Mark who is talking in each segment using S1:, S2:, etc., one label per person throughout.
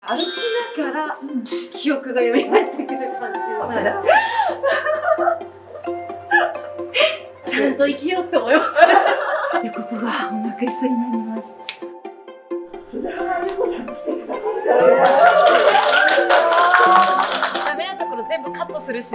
S1: 歩きながら記憶が蘇ってくる感じを、ちゃんと生きようって思います。
S2: ってことが音楽室になります。鈴原由子さん来てください。
S1: ダメなところ全部カットするし。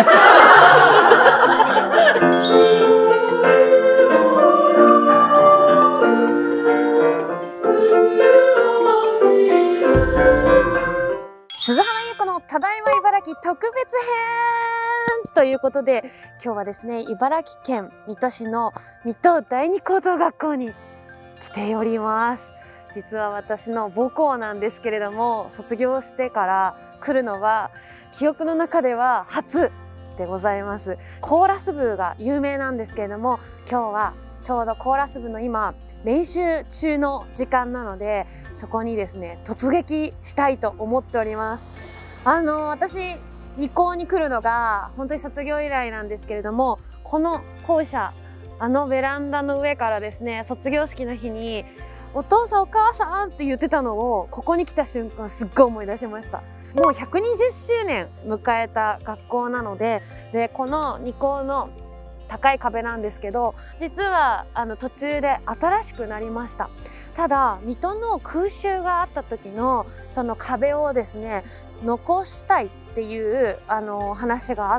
S1: 鈴原由子のただいま茨城特別編ということで、今日はですね、茨城県水戸市の水戸第二高等学校に来ております。実は私の母校なんですけれども、卒業してから来るのは記憶の中では初でございます。コーラス部が有名なんですけれども、今日はちょうどコーラス部の今練習中の時間なので、そこにですね突撃したいと思っております。私二高に来るのが本当に卒業以来なんですけれども、この校舎、ベランダの上からですね、卒業式の日にお父さんお母さんって言ってたのをここに来た瞬間すっごい思い出しました。もう120周年迎えた学校なので、この二高の高い壁なんですけど、実は途中で新しくなりました。ただ水戸の空襲があった時のその壁をですね残したいっていう話があって、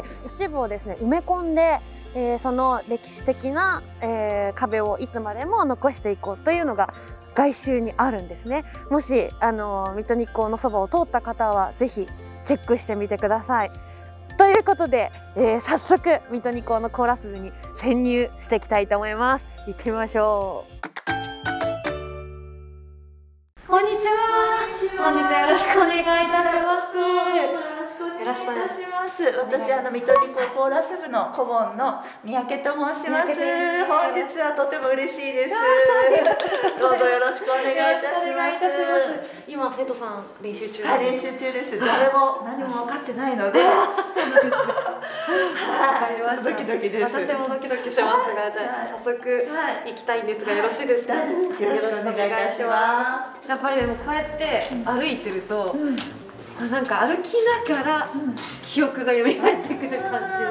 S1: 一部をですね埋め込んで、その歴史的な、壁をいつまでも残していこうというのが外周にあるんですね。もし水戸日光のそばを通った方は是非チェックしてみてください。ということで、早速水戸日光のコーラス部に潜入していきたいと思います。行ってみましょう。こんにちは。本日はよろしくお願いいたします。
S2: よろしくお願いします。私水戸日光コーラス部の顧問の三宅と申します。本日はとても嬉しいです。どうぞよろしくお願いいたします。
S1: 今生徒さん練習中。
S2: 練習中です。誰も何も分かってないので。そうなんです。ちょっとドキドキです。
S1: 私もドキドキしますが、じゃあ早速行きたいんですが、よろしいですか。よ
S2: ろしくお願いいたします。
S1: やっぱりでもこうやって歩いてると、なんか歩きながら記憶が蘇ってくる感じです。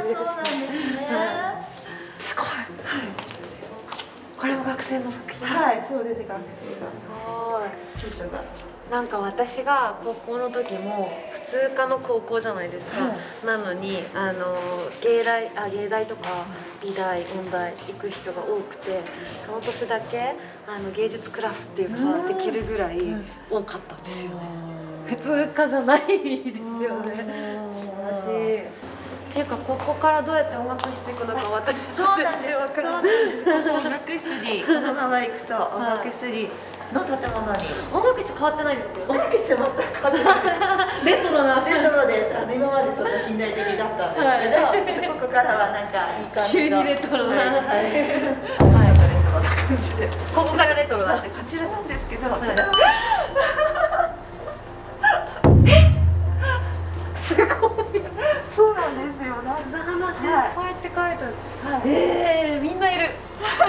S1: すごい。これも学生の作品。
S2: はい、そうです。学生が。
S1: すごい。なんか私が高校の時も普通科の高校じゃないですか。なのに芸大とか美大音大行く人が多くて、その年だけ芸術クラスっていうかできるぐらい多かったんですよね。普通科じゃないですよね。っていうか、ここからどうやって音楽室行くのか私全然わからない。
S2: 音楽室にこのまま行くと音楽室にの建物に。
S1: 音楽室変わってないんですよ。
S2: 音楽室は全く変わってない。
S1: レトロな。
S2: レトロです。今までそんな近代的だったんですけど、ここからはなんかいい感じの。
S1: 急にレトロな。
S2: レトロな感じで。
S1: ここからレトロな。
S2: こちらなんですけど。
S1: すごい。
S2: そうなんですよ。
S1: 鈴花線、こうやって書いてある。みんないる。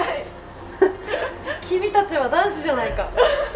S1: 君たちは男子じゃないか。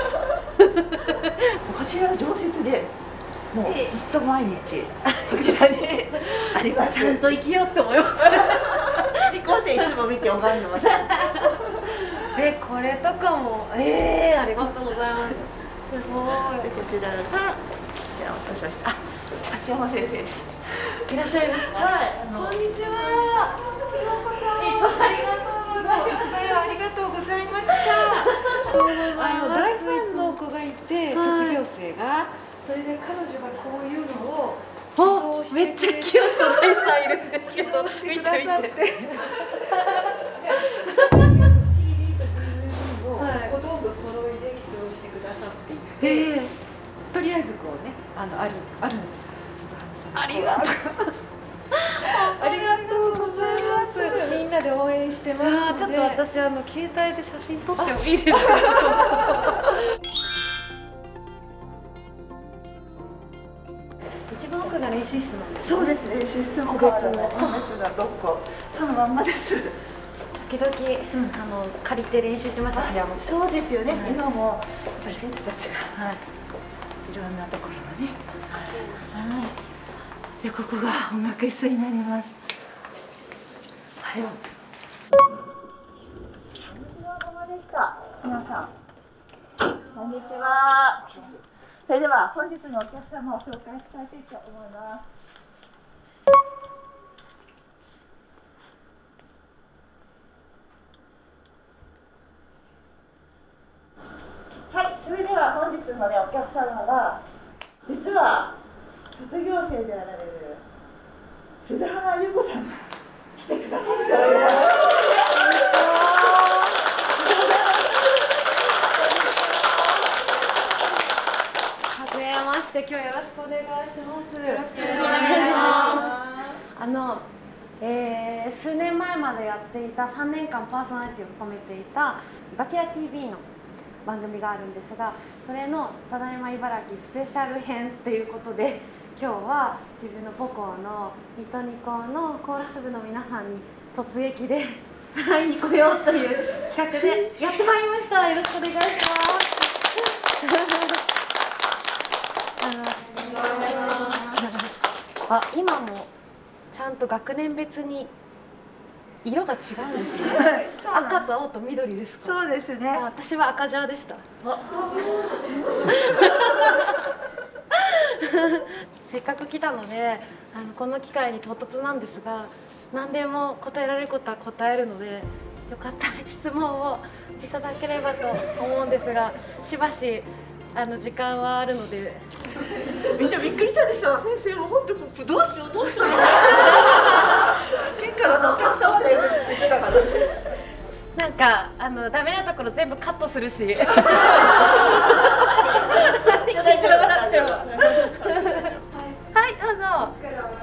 S2: こちらは常設で、もうずっと毎日こちらにあります。
S1: ちゃんと生きようって思います。
S2: 二高生いつも見て拝んでます。
S1: これとかも、ありがとうございます。すごい。
S2: こちらが、じゃあおします。勝山先生。
S1: いらっしゃいますか。
S2: はい。
S1: こんにちは。ようこそ。いつもありがとうございます。
S3: ありがとうございました。大ファンの子がいて、卒業生が、それで彼女がこういうのを
S1: めっちゃ清下大さんいるんですけど、
S3: 見てくださって。CD と DVD をほとんど揃いで寄贈してくださっていて、とりあえずこうね、あるんです。鈴花さん。
S1: ありがとう。
S3: ありがとうございます。みんなで応援してますので。
S1: ちょっと私携帯で写真撮ってもいいですか。一番奥が練習室なんです。
S2: そうです。練習室の個別の6個。そのまんまです。
S1: 時々借りて練習してました。ピアノ。
S2: そうですよね。今もやっぱり生徒たちがいろんなところのね。はい。でここが音楽室になります。はい。でした。皆さん、こんにちは。それでは本日のお客様を紹介したいと思います。はい、それでは本日のねお客様は実は卒業生であられる鈴花優子さんが来てくださっております。
S1: 今日よろしくお願いします。よろしくお願いします。数年前までやっていた3年間パーソナリティを務めていたいばきら TV の番組があるんですが、それのただいま茨城スペシャル編ということで、今日は自分の母校の水戸二高のコーラス部の皆さんに突撃で会いに来ようという企画でやってまいりました。よろしくお願いします。あ、今もちゃんと学年別に色が違うんですね。はい、赤と青と緑ですか。
S2: そうですね。
S1: 私は赤ジャーでした。せっかく来たので、この機会に唐突なんですが、何でも答えられることは答えるので、よかったら質問をいただければと思うんですが、しばし時間はあるので。
S2: みんなびっくりしたでしょ。先生も本当どうしようどうしよう。県からのお客様で言ってたから。
S1: なんかダメなところ全部カットするし。はい、どうぞ。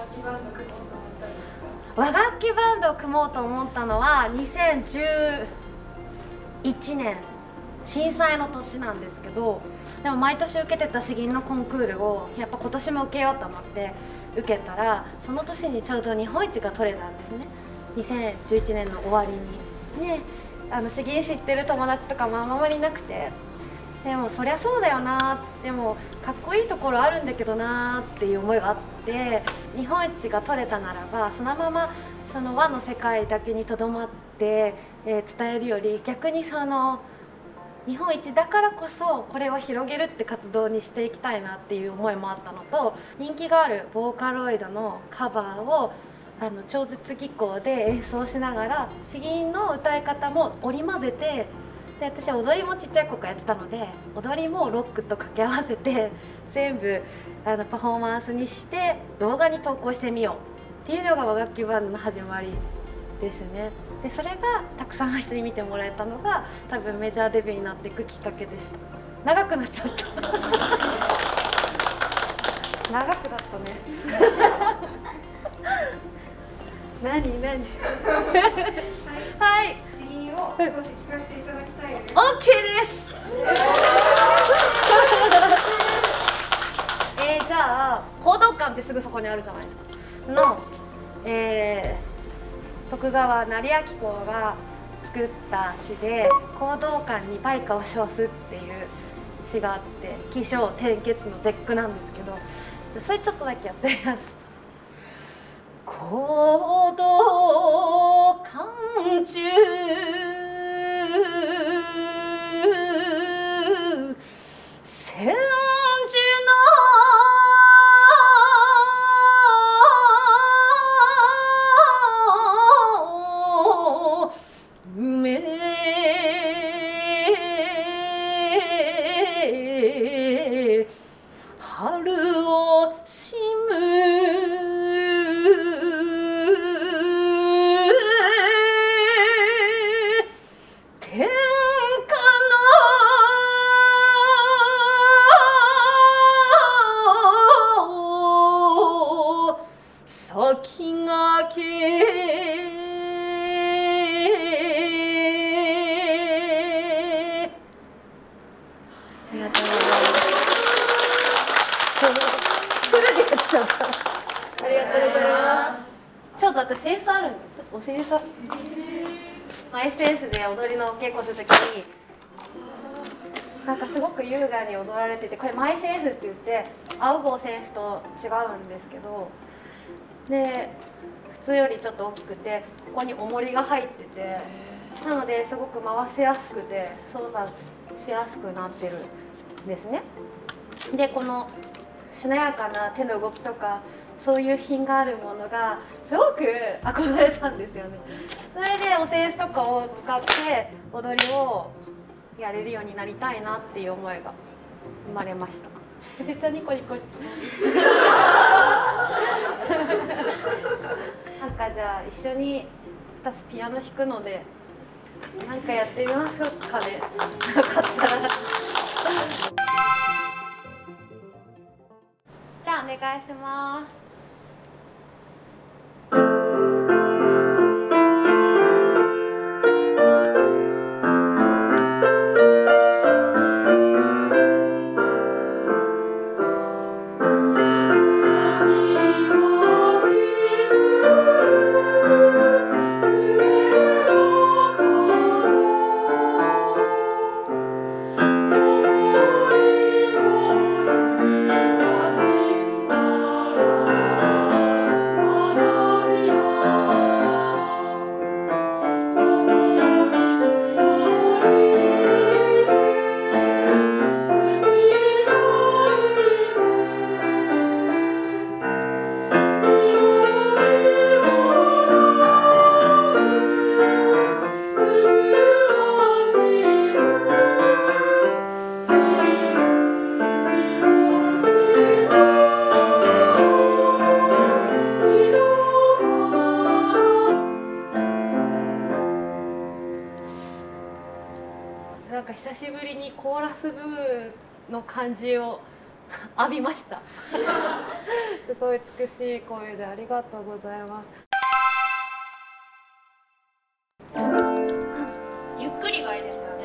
S1: 和楽器バンドを組もうと思ったのは2011年震災の年なんですけど。でも毎年受けてた詩吟のコンクールをやっぱ今年も受けようと思って受けたら、その年にちょうど日本一が取れたんですね。2011年の終わりにね、詩吟知ってる友達とかもあんまりいなくて、でもそりゃそうだよな、でもかっこいいところあるんだけどなっていう思いがあって、日本一が取れたならばそのままその和の世界だけにとどまって、伝えるより、逆にその日本一だからこそこれを広げるって活動にしていきたいなっていう思いもあったのと、人気があるボーカロイドのカバーを超絶技巧で演奏しながら詩吟の歌い方も織り交ぜて、で私は踊りもちっちゃい頃からやってたので、踊りもロックと掛け合わせて全部パフォーマンスにして動画に投稿してみようっていうのが和楽器バンドの始まりですね。でそれがたくさんの人に見てもらえたのが多分メジャーデビューになっていくきっかけでした。長くなっちゃった長くなったね何はい、
S3: 詩吟を少し聞かせていただきたいです。
S1: OK ですじゃあ講道館ってすぐそこにあるじゃないですかの、徳川斉昭公が作った詩で「講道館に売歌を称す」っていう詩があって、起承転結の絶句なんですけど、それちょっとだけやってみます。講道館中千住春をしむ天下の先駆けありがとうございます。ありがとうございます。ちょっと私センスあるんで、ちょっとおセンス。SNS で踊りのお稽古するときになんかすごく優雅に踊られてて、これマイセンスって言ってアウゴーセンスと違うんですけど、で普通よりちょっと大きくて、ここに重りが入ってて、なのですごく回しやすくて操作しやすくなってるんですね。でこのしなやかな手の動きとかそういう品があるものがすごく憧れたんですよね。それでお扇子とかを使って踊りをやれるようになりたいなっていう思いが生まれました。めっちゃニコニコなんかじゃあ一緒に、私ピアノ弾くのでなんかやってみましょうかね。よかったらじゃあお願いします。なんか久しぶりにコーラス部の感じを浴びました。すごい美しい声でありがとうございます。ゆっくりがいいですよね。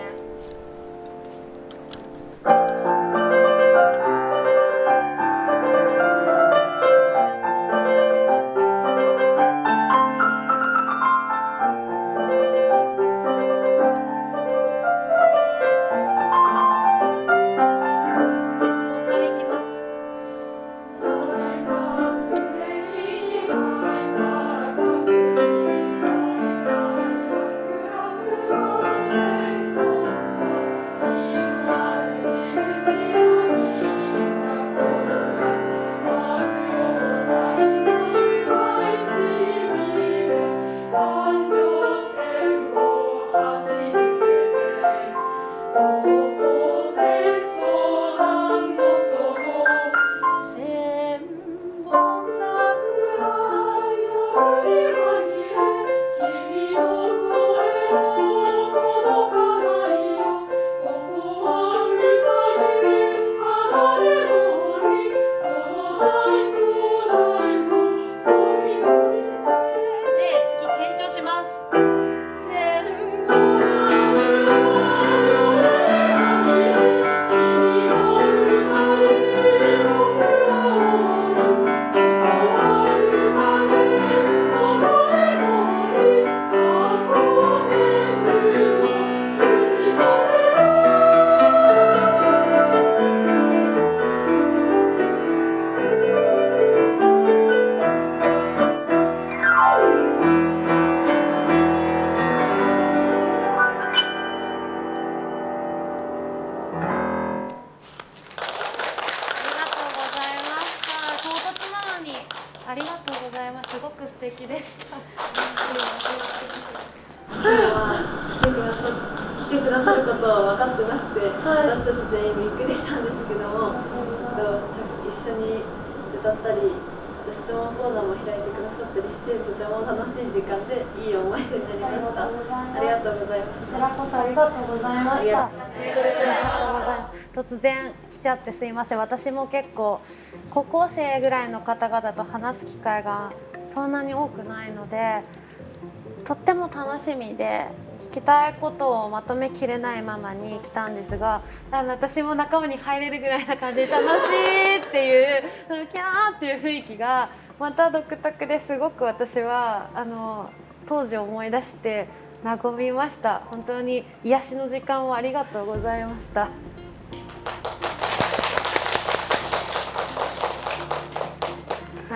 S1: ありがとうございます。すごく素敵でした。
S4: 来てくださることは分かってなくて、私たち全員びっくりしたんですけども、一緒に歌ったり、質問講座も開いてくださったりして、とても楽しい時間でいい思い出になりました。ありがとうございました。
S1: こちらこそありがとうございました。突然来ちゃってすいません。私も結構高校生ぐらいの方々と話す機会がそんなに多くないので、とっても楽しみで聞きたいことをまとめきれないままに来たんですが、私も仲間に入れるぐらいな感じで楽しいっていうそのキャーっていう雰囲気がまた独特ですごく私は当時を思い出して和みました。本当に癒しの時間をありがとうございました。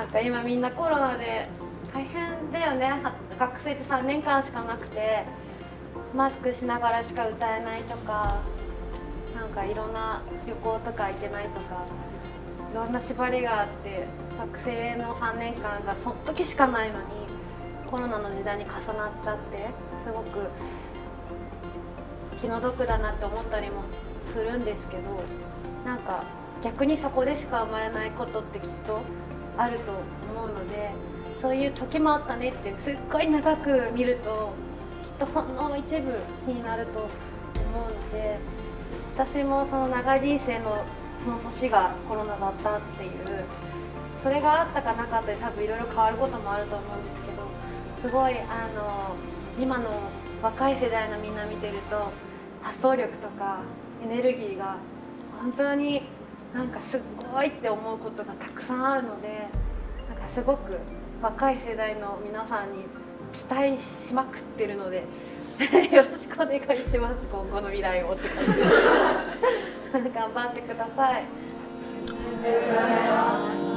S1: か今みんなコロナで大変だよね。学生って3年間しかなくてマスクしながらしか歌えないとか、なんかいろんな旅行とか行けないとか、いろんな縛りがあって、学生の3年間がその時しかないのにコロナの時代に重なっちゃって、すごく気の毒だなって思ったりもするんですけど、なんか逆にそこでしか生まれないことってきっとあると思うので、そういう時もあったねってすっごい長く見るときっとほんの一部になると思うので、私もその長い人生のその年がコロナだったっていう、それがあったかなかったで多分いろいろ変わることもあると思うんですけど、すごい今の若い世代のみんな見てると発想力とかエネルギーが本当になんかすごいって思うことがたくさんあるので、なんかすごく若い世代の皆さんに期待しまくってるのでよろしくお願いします。今後の未来をって感じで頑張ってください。ありがとうございます。